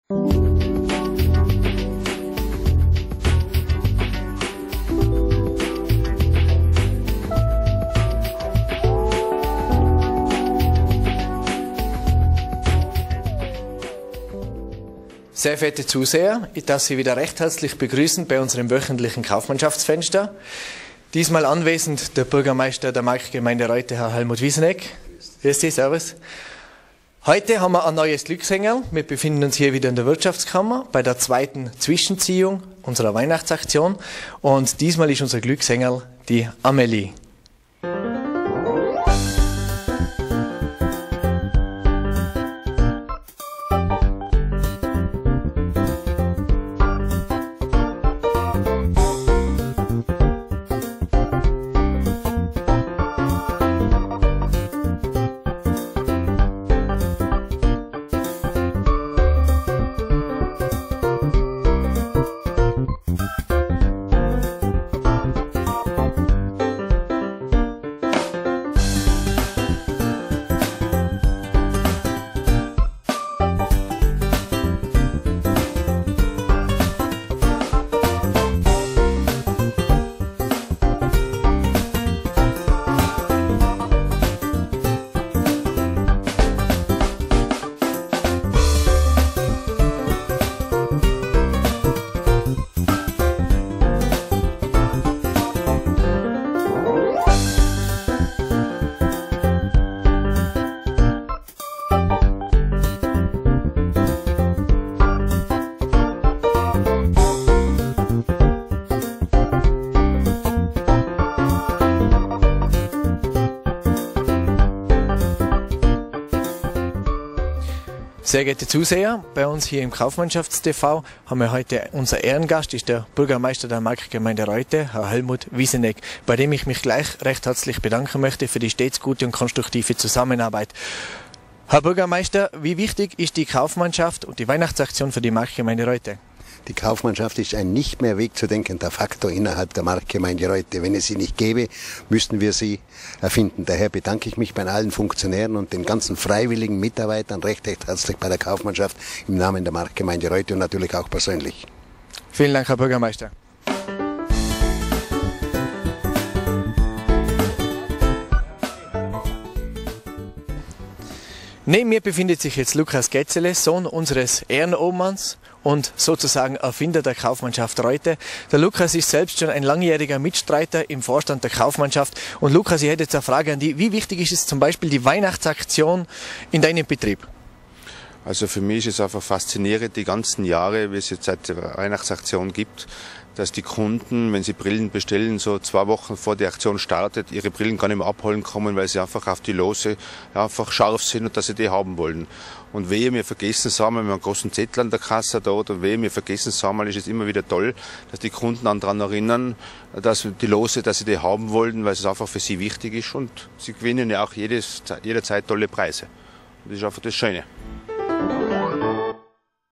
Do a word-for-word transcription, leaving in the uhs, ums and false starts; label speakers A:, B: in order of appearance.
A: Sehr verehrte Zuseher, ich darf Sie wieder recht herzlich begrüßen bei unserem wöchentlichen Kaufmannschaftsfenster. Diesmal anwesend der Bürgermeister der Marktgemeinde Reute, Herr Helmut Wieseneck. Grüß dich, servus. Heute haben wir ein neues Glückshängerl. Wir befinden uns hier wieder in der Wirtschaftskammer bei der zweiten Zwischenziehung unserer Weihnachtsaktion. Und diesmal ist unser Glückshängerl die Amelie. Sehr geehrte Zuseher, bei uns hier im Kaufmannschafts-T V haben wir heute unser Ehrengast, ist der Bürgermeister der Marktgemeinde Reute, Herr Helmut Wieseneck, bei dem ich mich gleich recht herzlich bedanken möchte für die stets gute und konstruktive Zusammenarbeit. Herr Bürgermeister, wie wichtig ist die Kaufmannschaft und die Weihnachtsaktion für die Marktgemeinde Reute?
B: Die Kaufmannschaft ist ein nicht mehr wegzudenkender Faktor innerhalb der Marktgemeinde Reute. Wenn es sie nicht gäbe, müssten wir sie erfinden. Daher bedanke ich mich bei allen Funktionären und den ganzen freiwilligen Mitarbeitern recht, recht herzlich bei der Kaufmannschaft im Namen der Marktgemeinde Reute und natürlich auch persönlich.
A: Vielen Dank, Herr Bürgermeister. Neben mir befindet sich jetzt Lukas Getzele, Sohn unseres Ehrenobmanns und sozusagen Erfinder der Kaufmannschaft Reute. Der Lukas ist selbst schon ein langjähriger Mitstreiter im Vorstand der Kaufmannschaft. Und Lukas, ich hätte jetzt eine Frage an dich. Wie wichtig ist es zum Beispiel die Weihnachtsaktion in deinem Betrieb?
C: Also für mich ist es einfach faszinierend, die ganzen Jahre, wie es jetzt seit der Weihnachtsaktion gibt, dass die Kunden, wenn sie Brillen bestellen, so zwei Wochen vor die Aktion startet, ihre Brillen gar nicht mehr abholen kommen, weil sie einfach auf die Lose einfach scharf sind und dass sie die haben wollen. Und wehe, wir vergessen es einmal, wir haben einen großen Zettel an der Kasse da, oder wehe, wir vergessen es einmal, ist es immer wieder toll, dass die Kunden daran erinnern, dass die Lose, dass sie die haben wollen, weil es einfach für sie wichtig ist und sie gewinnen ja auch jedes, jederzeit tolle Preise. Und das ist einfach das Schöne.